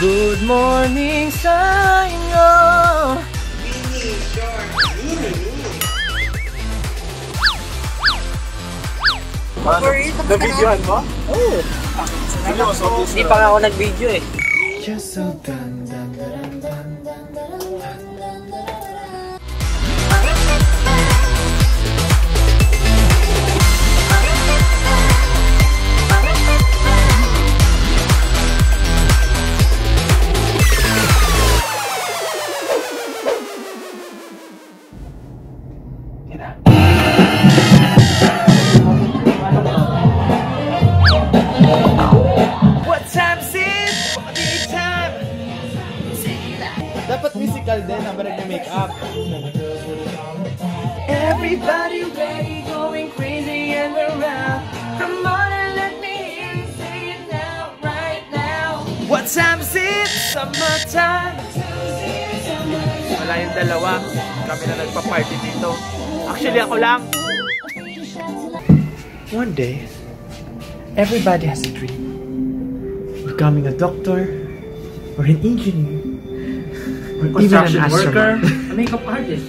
Good morning sa inyo. Na-videohan mo? Oo. Hindi pa nga ako nag-video eh. Just so dun dun dun dun dun dun. Dapat physical din, number ng make-up. Everybody ready, going crazy and around. Come on and let me hear you say it now, right now. What time is it? Summertime. Wala yung dalawa. Kami na nagpa-party dito. Actually, ako lang. One day, everybody has a dream. Becoming a doctor, or an engineer, or even an worker, a makeup artist.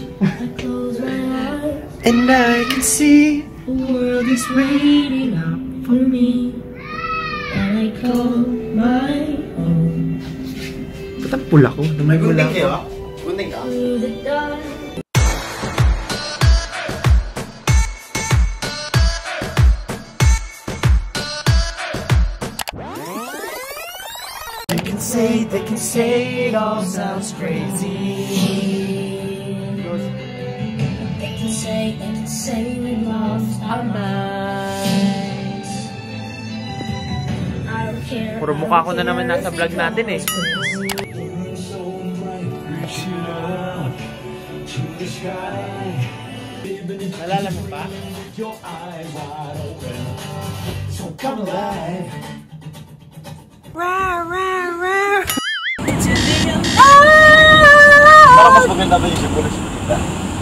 And I can see the world is waiting up for me, and I call my own. Ba't ang pula ko? May pula ko. Gunting ka? They can say it all sounds crazy. They can say we lost our minds. I don't care. Puro mukha ko na naman nasa vlog natin eh. Nalala mo pa? Come alive. Rah, rah, rah. Para mas maganda ba yung siguro sa kita?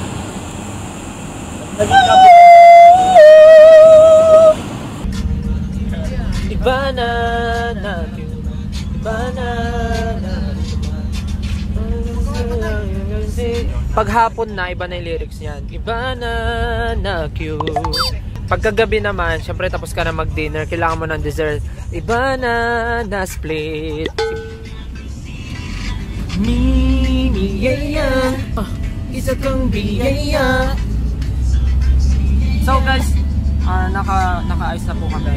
Iba na natin. Iba na natin. Paghapon na, iba na yung lyrics niyan. Iba na cute. Pagkagabi naman, syempre tapos ka na mag-dinner, kailangan mo ng dessert. Iba na split. Mimiyaya, isa kang biyaya. So guys, naka-ayos na po kami.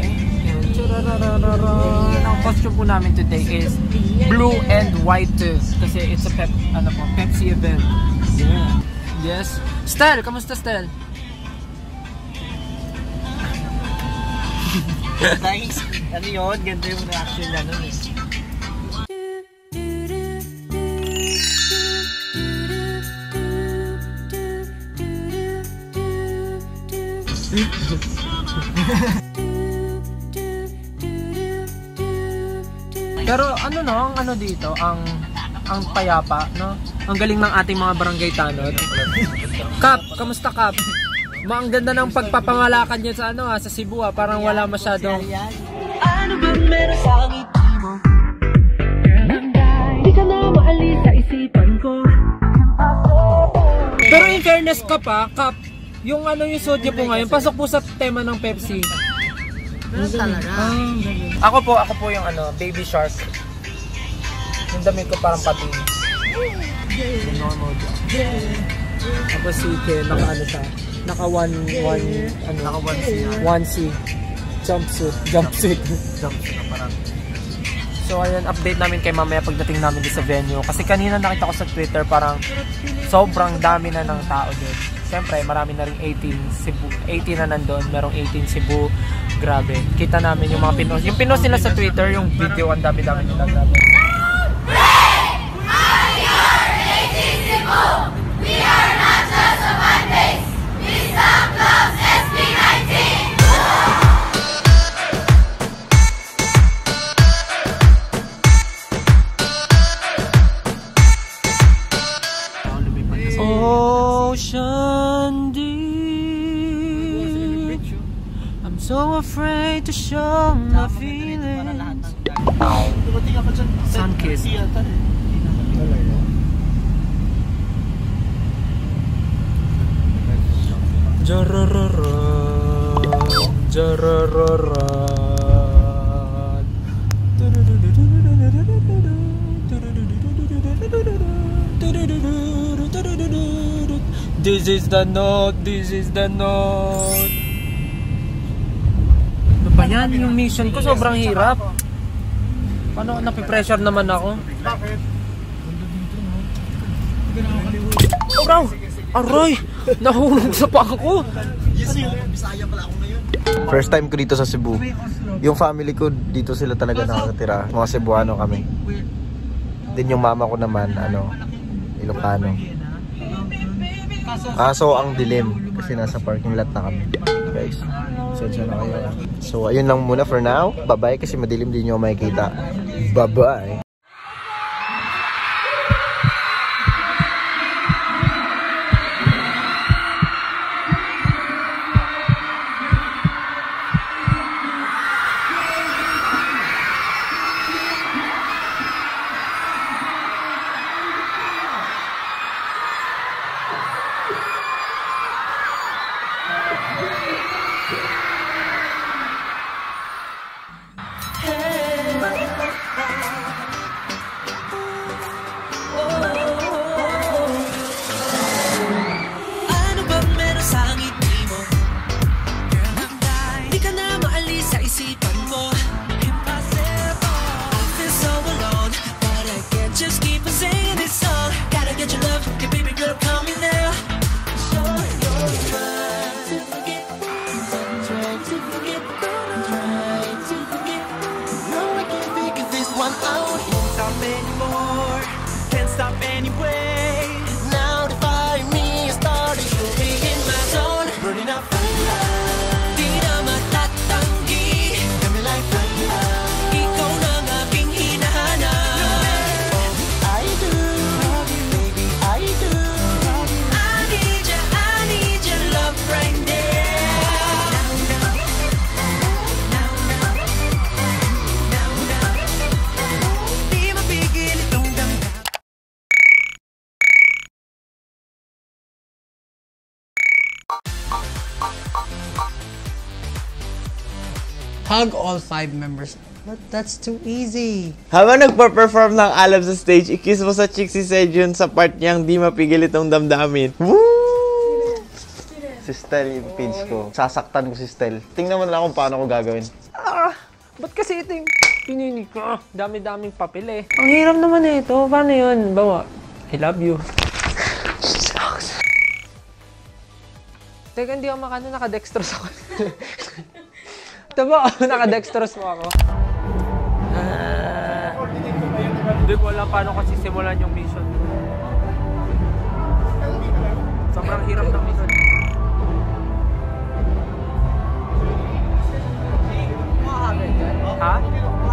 Ang costume po namin today is blue and white kasi it's a Pepsi event. Yeah. Yes. Stel, kamusta Stel? Nice. Ano yun? Ganda yung reaction na nun eh. Pero ano no, ang ano dito, ang payapa, no? Ang galing ng ating mga barangay tanod. Kap, kamusta Kap? Ang ganda ng pagpapangalakad niya sa sa Cebu parang wala masyadong. Ano ba meron sa ngiti mo? Di ka na maalis sa isipan ko. Pero in fairness Kap, yung yung sodya po ngayon, pasok po sa tema ng Pepsi. Talaga? Ako po yung Baby Shark. Yung damit ko parang pati. Yung normal job. Tapos si Ken, naka siya. Naka 1C. Jumpsuit na parang. So ayun, update namin kay mamaya pagdating namin sa venue. Kasi kanina nakita ko sa Twitter parang sobrang dami na ng tao doon. Siyempre, marami na rin 18 Cebu. 18 na nandun, merong 18 Cebu. Grabe. Kita namin yung mga pinos. Yung pinos nila sa Twitter, yung video, ang dami-dami nila. Grabe. We are not just a fan base. We some loves SB19. Ocean deep, I'm so afraid to show my feelings. Dumating ako dyan. Sunkiss. Jarararan, jarararan. This is the note, this is the note. Ano ba yan? Yung mission ko sobrang hirap. Paano napipressure naman ako? Bakit? Oh, bro! Aroy! Nahulog sa paa ko! Yes, Bisaya pala ako ngayon. First time ko dito sa Cebu. Yung family ko, dito sila talaga nakatira. Mga Cebuano kami. Din yung mama ko naman, Ilocano. So ang dilim. Kasi nasa parking lot na kami. Guys, sensya na kayo. So ayun lang muna for now. Bye-bye kasi madilim din nyo makikita. Bye-bye! Hug all 5 members. But that's too easy. Habang nagpa-perform ng Alab sa stage, i-kiss mo sa chick si Sejun sa part niyang di mapigil itong damdamin. Woo! Si Stel yung page ko. Sasaktan ko si Stel. Tingnan mo na lang kung paano ko gagawin. Ba't kasi ito yung pinili ko? Dami-daming papel eh. Ang hirap naman eh ito. Paano yun? Bawa, I love you. Teka, hindi ako makano, naka-dextrose ako. Diba? Naka-dextrose mo ako. Hindi ko alam paano kasi simulan yung mission. Sobrang hirap ng mission. Ha?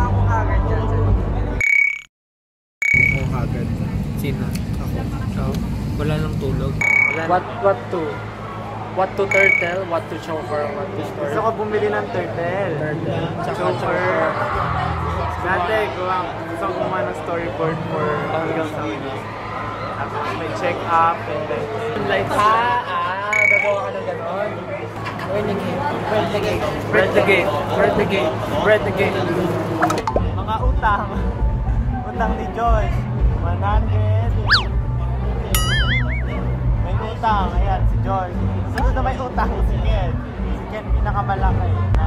Sino? Ako. Wala nang tulog. What to turtle, what to chauffeur, what to store. Gusto ko bumili ng turtle. Chauffeur. Dati, gusto ko kumain ng storyboard for Eagle Sound. Tapos may check up and then... Like, gagawa ka ng ganon. Bread the gate. Bread the gate. Bread the gate. Bread the gate. Bread the gate. Mga utang. Utang ni Josh. 100. May utang. Ayan, si Josh. Sunod na may utang si Ken. Si Ken pinakamalaki.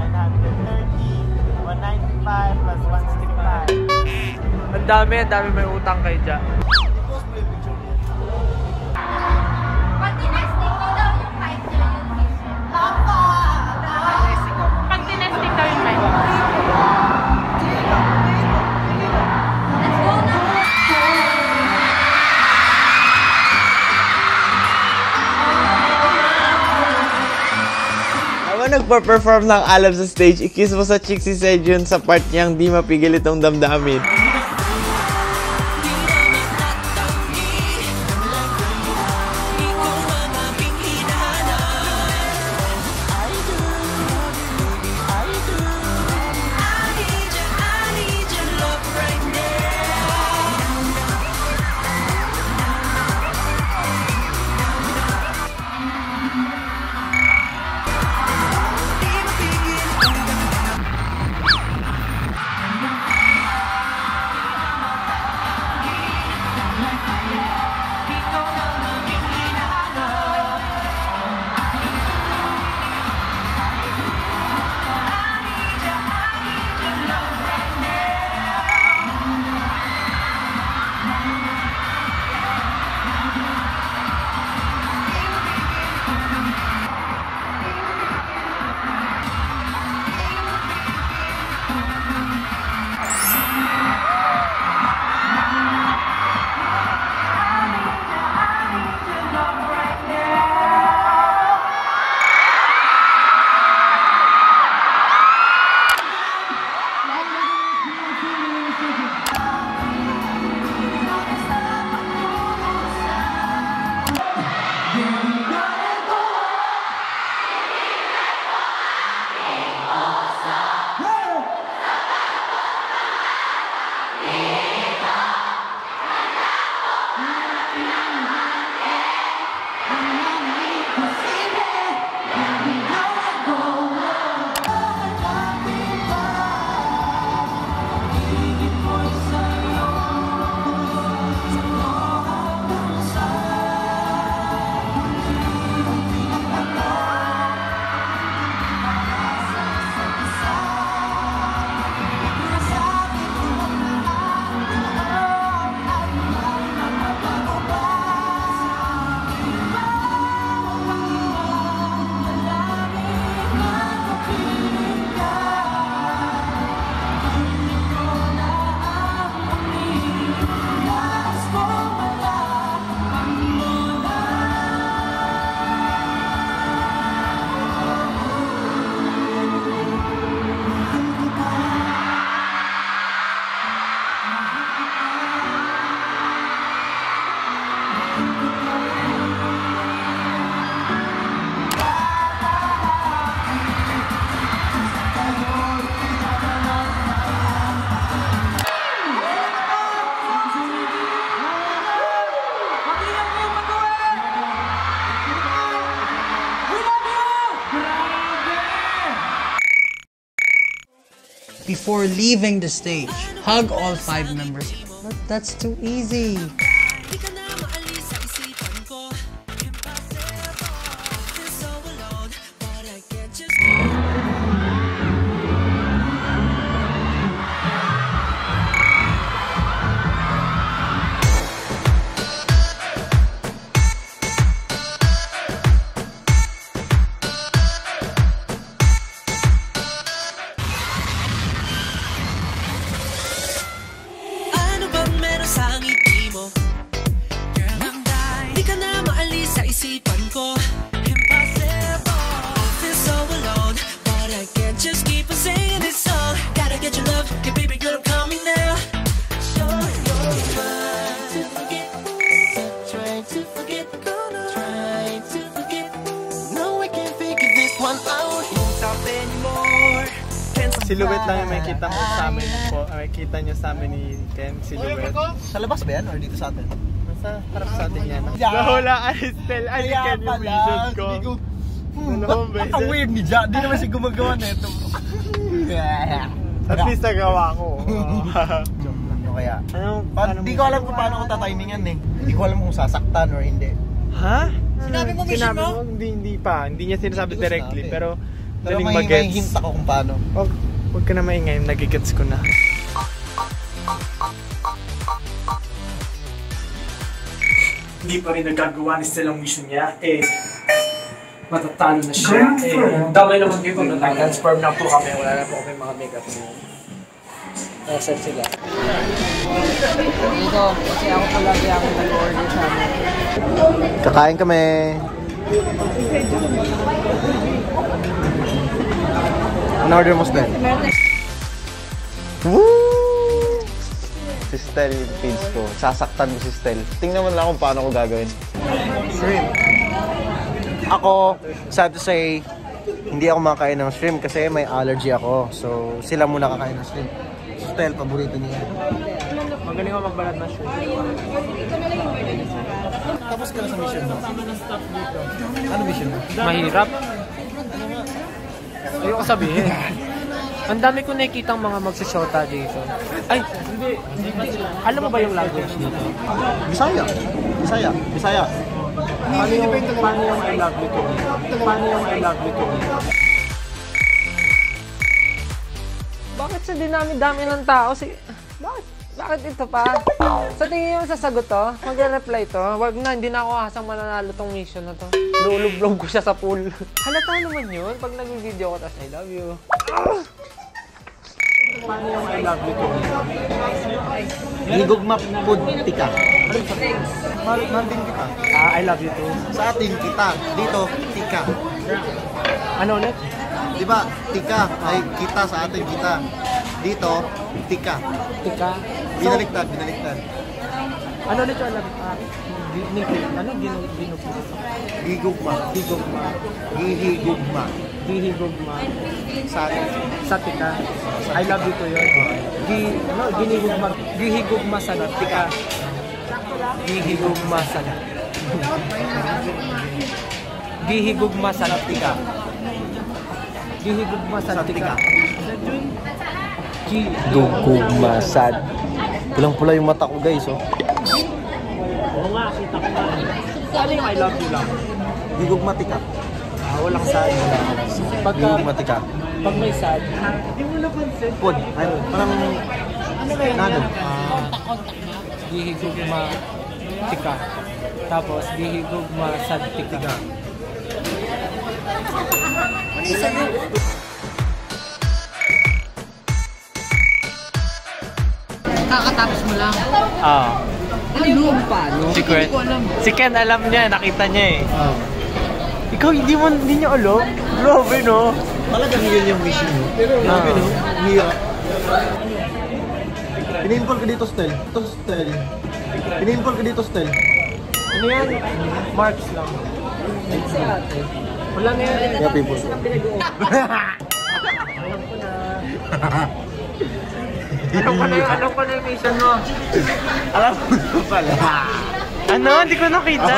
930. 195 plus 165. Ang dami may utang kay Ja. Pag tinesting daw yung mic. Habang nagpa-perform ng Alab sa stage, i-kiss mo sa chick si Sejun sa part niyang di mapigil itong damdamin. I need your love right Before leaving the stage, hug all 5 members. But that's too easy. Silhouette lang yung makikita mo sa amin po. Makikita nyo sa amin ni Ken, silhouette. Sa labas ba yan or dito sa atin? Nasa harap sa atin yan. Nahulaan ni Stel. Ay, ni Ken yung vision ko. Dalawang beses. Ang weird ni Jack. Di naman siya gumagawa na ito. At least nagawa ko. Joke lang nyo kaya. Di ko alam kung paano ko tatimingan eh. Di ko alam kung sasaktan or hindi. Ha? Sinabi mo mission mo? Hindi pa. Hindi niya sinasabi directly. Pero may hint ako kung paano. Huwag ka na maingay, nagigets ko na. Hindi pa rin nagagawa ni Stel ang mission niya. Matatalo na siya. Damay naman kayo pag nag-transform na po kami. Wala na po kami mga makeup niya. Nasaan sila? Dito, kasi ako palagi ako nag-order sa amin. Kakain kami. Ano order mo, Stel? Woo! Si Stel yung feeds ko. Sasaktan mo si Stel. Tingnan mo lang kung paano ko gagawin. Shrimp. Ako, sad to say, hindi ako makakain ng shrimp kasi may allergy ako. So, sila muna kakain ng shrimp. Stel, paborito niya. Magaling ako magbalat na shrimp. Tapos ka na sa mission mo. Ano mission mo? Mahirap. Ayoko sabihin. Ang dami ko nakikitang mga magsushota dito. Ay, hindi. Alam mo ba yung language dito? Bisaya. Paano yung I love you to? Paano yung I love you to? Bakit sa dinami-dami ng tao? Bakit ito pa? Sa tingin yung sasagot to? Magre-reply to? Wag na, hindi na ako hasang mananalo tong mission na to. Lulublog ko siya sa pool. Halata naman yun pag nag-video ko tas I love you. Paano yung I love you to? Higugma food tika. Mahal din kita. I love you too. Sa atin kita. Dito, tika. Ano ulit? Diba, tika ay kita sa atin kita. Dito, tika. Tika. Binaliktad. Ano ulit yung alam? Higugma. Gihigugma. Sa atin. Sa tika. I love you to yun. Gihigugma sa tika. Gihigugma sa Gihigugma sa tika. Gihigugma sa tika. Gugugmasad. Pulang-pula yung mata ko, guys, oh. Oo nga, kita ko nga. Ano yung I love you lang? Gigugmatika. Walang sad. Gigugmatika. Pag may sad, Pod. Ay, parang nano. gihigugma tika. Tapos gihigugma sad tika. Kakatapos mo lang. Ano paano? Secret. Si Ken alam niya, nakita niya eh. Ikaw hindi niya alam. Grabe no. Talagang yun yung mission mo. Pero grabe, no? Hirap. Pinimpol ka dito, Stel. Ito, Stel. Pinimpol ka dito, Stel. Ano yan? Marks lang. Wala na yan. Kaya pimpol. Alam ko na yung mission mo. Alam mo pala. Ano? Hindi ko nakita.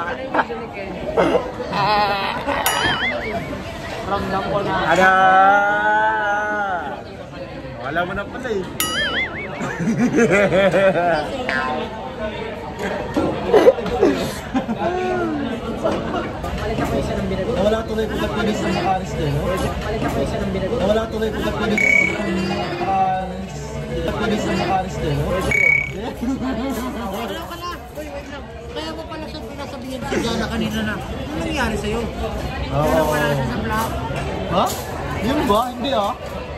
Ramdam ko na. Ada! Wala mo na pala eh. Nawala tuloy ko pagkinis ng makaris din, no? Nawala tuloy ko pagkinis ng makaris din, no? Kaya mo pala sa pinasabihin si Jana kanina na, ano nangyari sa'yo? Oo. Wala siya sa vlog. Ha? Yun ba? Hindi ah.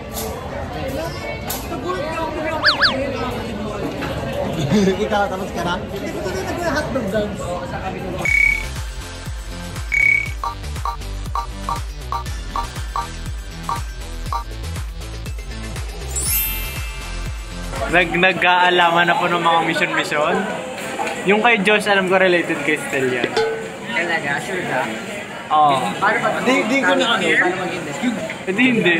Nagulat ka ako na Ikaw, tapos ka na? Hindi ko na nag-hotdog dance. Nag-aalaman na po ng mga mission. Yung kay Josh, alam ko related kay Stel yan. Talaga, sure ka? Oo. Paano ba? Di ko na ano. Hindi.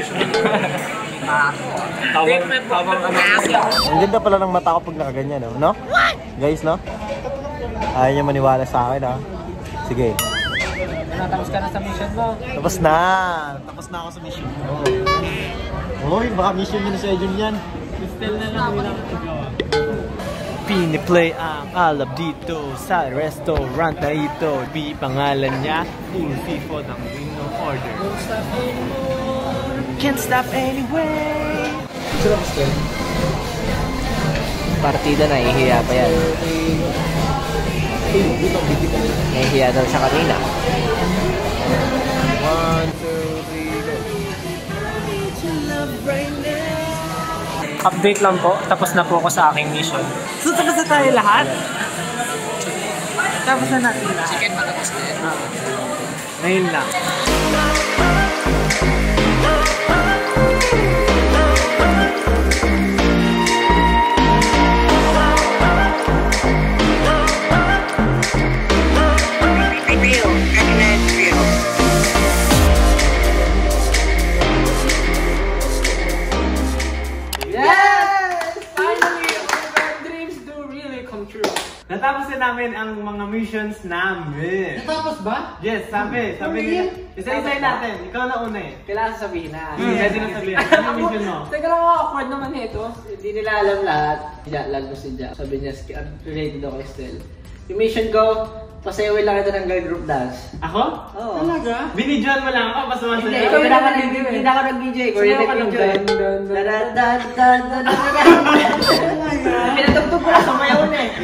Ang ganda pala ng mata ko pag nakaganyan, no? Guys, no? Ayaw niya maniwala sa akin, ha? Sige. Natapos ka na sa mission mo. Tapos na! Tapos na ako sa mission. Uy, baka mission yun sa Edun yan. Still na lang wala ko gawa. Piniplay ang alab dito sa restaurant na ito. Di pangalan niya, full FIFO ng Wino Order. Can't stop anyway. Partida na, ihiya pa yan. Nahihiya daw siya kanina. 1, 2, 3, go. Update lang po, tapos na po ako sa aking mission. So, tapos na tayo lahat? Tapos na natin lahat? Chicken matapos na yan. Ngayon lang. Natapos na namin ang mga missions namin. Natapos ba? Yes, sabi nila. Isa-isay natin. Ikaw na una eh. Kailangan sabihin na. Pwede na sabihin. Ano yung mission mo? Teka lang, awkward naman ito. Hindi nila alam lahat. Lalo si Ja. Sabi niya, related ako kay Stel. Yung mission ko, pasayawin lang ito ng girl group dance. Ako? Oo. Talaga? Binidyoan mo lang ako, basta Hindi, masaya. ikaw hindi ako nag-DJ. Sumayaw ka ng Pinatugtog ko lang, sumayaw na eh.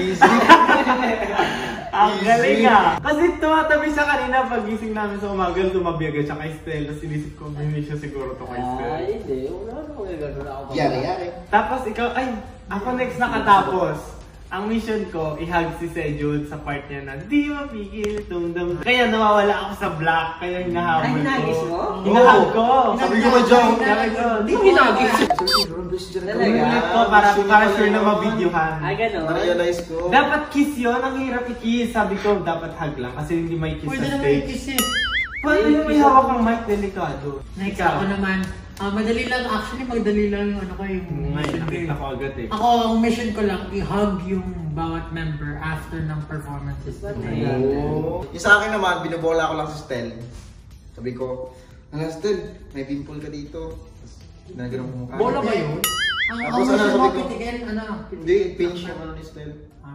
Ang galing ah! Kasi tumatabi siya kanina pagising namin sa umagal, tumabi agad siya kay Stel. Tapos inisip ko, hindi siya siguro to kay Stel. Ay, hindi. Wala naman gano'n ako. Yari. Tapos ikaw, ako next nakatapos. Ang mission ko, i-hug si Sejud sa part niya na di mapigil tumdum. Kaya nawawala ako sa black, kaya hinahabol ko. Ay, hinagis mo? Hinahag ko! Sabi ko ba dyan? Sabi ko, Hindi mo hinagis. Ulit ko para sure na mabidyohan. Ay, gano'n. Na-realize ko. Dapat kiss yun, ang hirap i-kiss. Sabi ko, dapat hug lang kasi hindi may kiss Pwede sa naman stage. yung kiss eh. Paano yung may hawak ang mic, delikado? Next ako naman, madali lang, actually madali lang yung ano ko yung Ngayon, mission ko. nakita ko agad eh. Ako, ang mission ko lang, i-hug yung bawat member after ng performances today. Yung sa akin naman, binabola ko lang si Stel. Sabi ko, Stel, may pimple ka dito. Tapos, ginagano ko mukha. Bola ba yun? Ang Tapos mission ano, mo, sabi ko? pitigin, ano? Hindi, pinch yung ano ni Stel.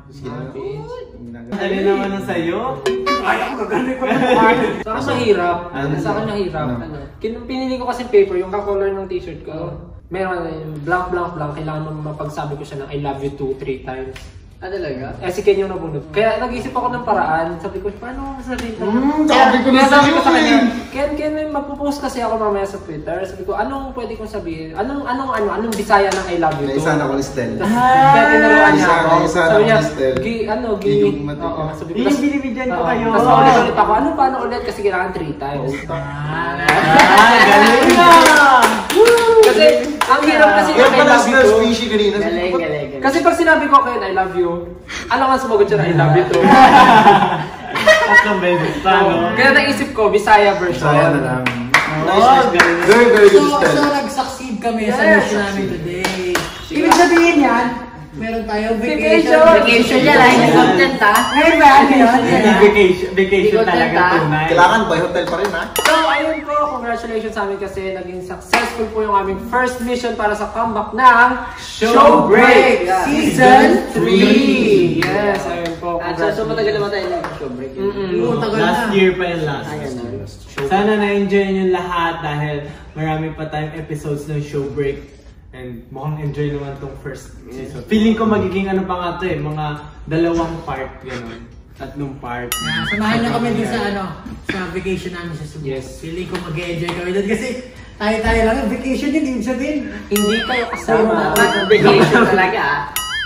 Dali naman na sa'yo. Ay, ako gagano'n ko na Sa akin mahirap. Sa akin mahirap. Pinili ko kasi paper, yung ka-color ng t-shirt ko. Meron yung blank. Kailangan mo mapagsabi ko siya ng I love you 2-3 times. Ah, talaga? Eh, si Ken yung nabunod. Kaya nag-isip ako ng paraan. Sabi ko, paano ako sabihin ko? Sabi ko na sa'yo sa kanya, eh! Ken, magpo-post kasi ako mamaya sa Twitter. Sabi ko, anong pwede kong sabihin? Anong bisaya ng I love you 2? Naisa na ko ni Stel. Kaya tinuruan niya ako. Isa na Sabi niya, Stel. Sabi ko, Yung binibigyan ko kayo. Tapos ulit ako, paano ulit? Kasi kailangan 3 times. Galing na! Kasi, ang hirap kasi Kaya ng I pala love you Stel 2. fishy kanina. Galing. Kasi pag sinabi ko kayo, I love you, alam nga sumagot siya na I love you too. Tatlong beses pa, no? Kaya naisip ko, Bisaya version. Saya na lang. Nice, galing. Very, very good So, style. nag-succeed kami sa mission namin today. Ibig sabihin yan, meron tayong vacation. Vacation yan ay. Content ha. Ngayon ba? Ano yun? Vacation talaga tunay. Kailangan by hotel pa rin, ha? So, ayun po, congratulations sa amin kasi naging successful po yung aming first mission para sa comeback ng Showbreak Season 3! Yes, ayun po. So matagal naman tayo ng Showbreak. Last year pa yung last year. Sana na-enjoy nyo lahat dahil marami pa tayong episodes ng Showbreak. And mukhang enjoy naman tong first season. Feeling ko magiging ano pa nga to eh, mga 2 part, gano'n. 3 part. Samahan na kami din sa sa vacation namin sa Cebu. Yes. Feeling ko mag-enjoy kami doon kasi tayo-tayo lang yung vacation yun, ibig sabihin. Hindi kayo kasama. Vacation talaga ah.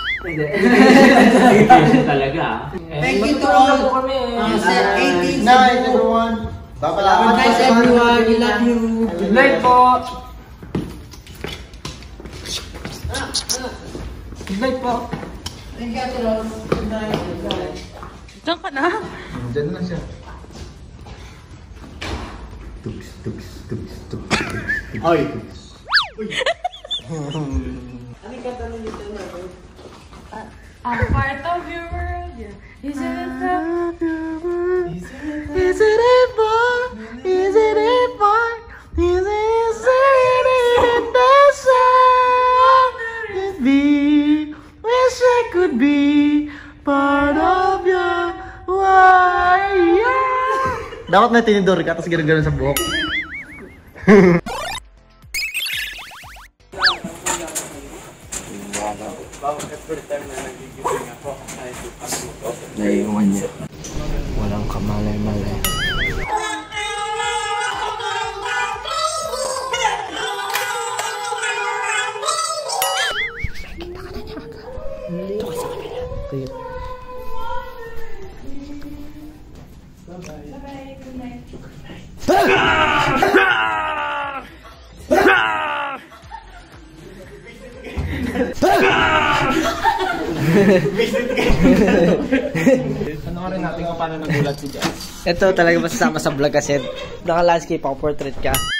Vacation talaga. Thank you to all sa 18 Night, Cebu. everyone. Good Babalakan night everyone, we love you. Good night po! Good night po! Thank you, Ate Rose. Good night. Diyan ka na. Diyan na siya. Oy! I'm part of your world. Yeah. Is it enough? Dapat may tinidor ka, tapos gano'n sa buhok. Naiiwan niya. Walang kamalay-malay. Ano rin natin kung paano nagulat si Jazz? Ito talaga masasama sa vlog kasi naka-landscape ako, portrait ka.